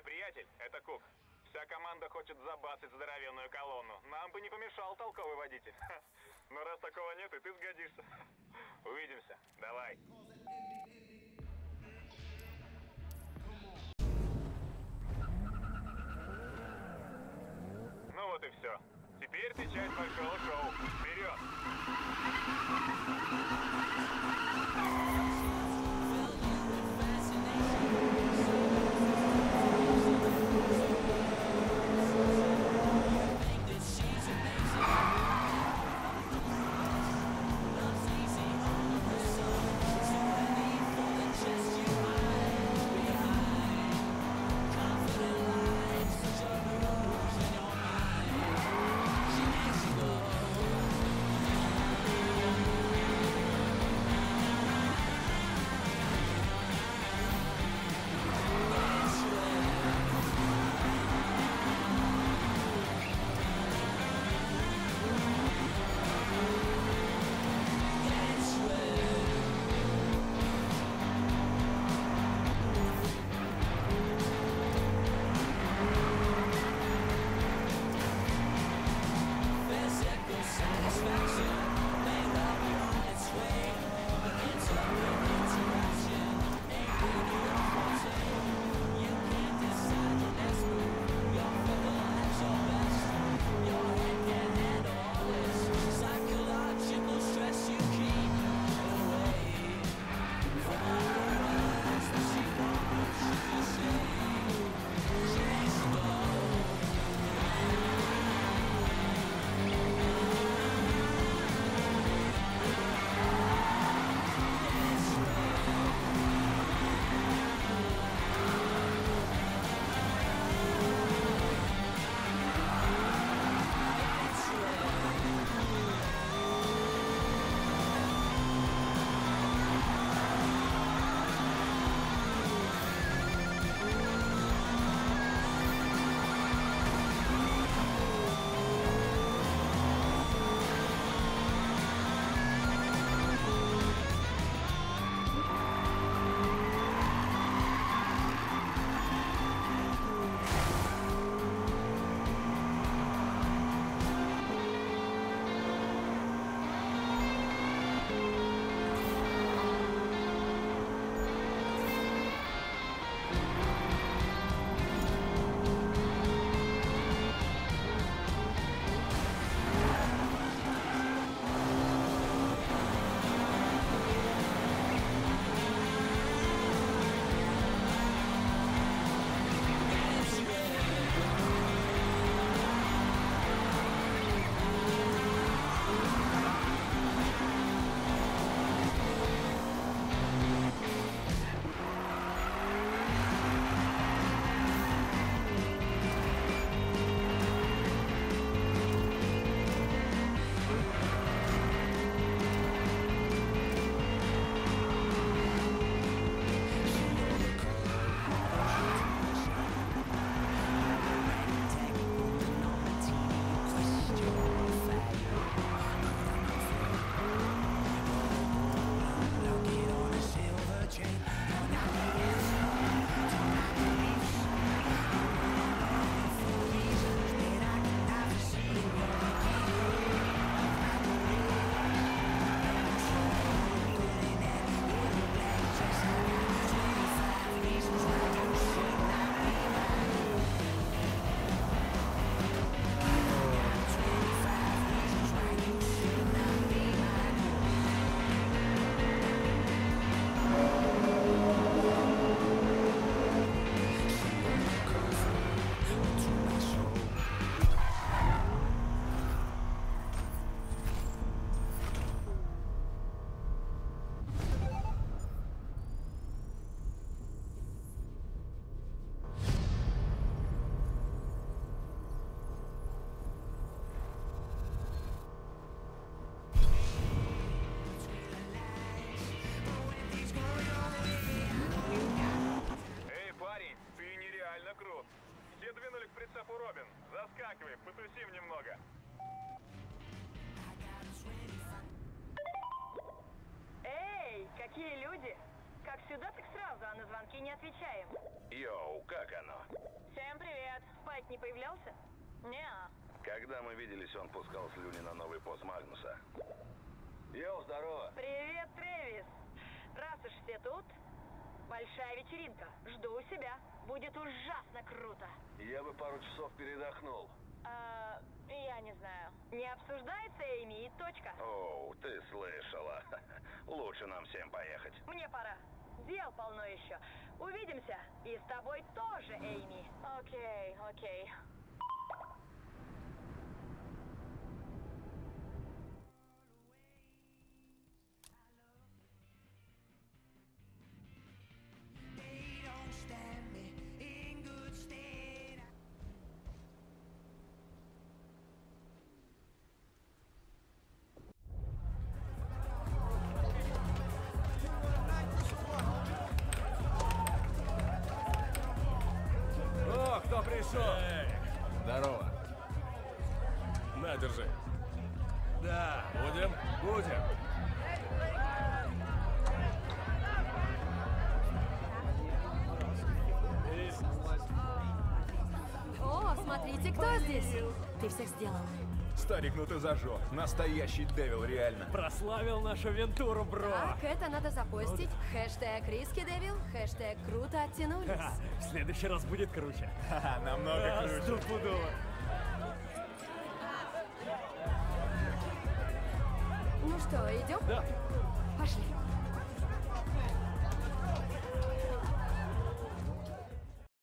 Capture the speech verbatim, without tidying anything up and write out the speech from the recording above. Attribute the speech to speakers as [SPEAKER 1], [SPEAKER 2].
[SPEAKER 1] приятель, это Кук. Вся команда хочет забацать здоровенную колонну. Нам бы не помешал толковый водитель. Но раз такого нет, и ты сгодишься. Увидимся. Давай. Ну вот и все. Теперь ты часть большого шоу. Вперед! Крут. Все двинули к прицепу Робин. Заскакивай, потусим немного.
[SPEAKER 2] Эй, какие люди! Как сюда, так сразу, а на звонки не отвечаем.
[SPEAKER 3] Йоу, как оно?
[SPEAKER 2] Всем привет. Спайк не появлялся? Неа.
[SPEAKER 3] Когда мы виделись, он пускал слюни на новый пост Магнуса. Йоу, здорово.
[SPEAKER 2] Привет, Трэвис. Раз уж все тут, большая вечеринка. Жду у себя. Будет ужасно круто.
[SPEAKER 3] Я бы пару часов передохнул.
[SPEAKER 2] А, я не знаю. Не обсуждается Эйми и точка.
[SPEAKER 3] Оу, ты слышала. Лучше нам всем поехать.
[SPEAKER 2] Мне пора. Дел полно еще. Увидимся. И с тобой тоже, Эйми. Окей, окей.
[SPEAKER 4] О, кто пришел?
[SPEAKER 5] Эй,
[SPEAKER 4] Здорово.
[SPEAKER 5] на, держи.
[SPEAKER 4] Да,
[SPEAKER 5] Будем?
[SPEAKER 4] будем.
[SPEAKER 6] О, смотрите, кто здесь. Ты всех сделал.
[SPEAKER 4] Старик, ну ты зажег. Настоящий Девил, реально.
[SPEAKER 5] Прославил нашу Вентуру, бро.
[SPEAKER 6] Так, это надо запостить. Хэштег Риски Девил, хэштег Круто оттянулись.
[SPEAKER 5] Ха, в следующий раз будет круче.
[SPEAKER 4] Ха-ха, намного
[SPEAKER 5] А,
[SPEAKER 4] круче.
[SPEAKER 5] стопудово.
[SPEAKER 6] Ну что, идем?
[SPEAKER 5] Да.
[SPEAKER 6] Пошли.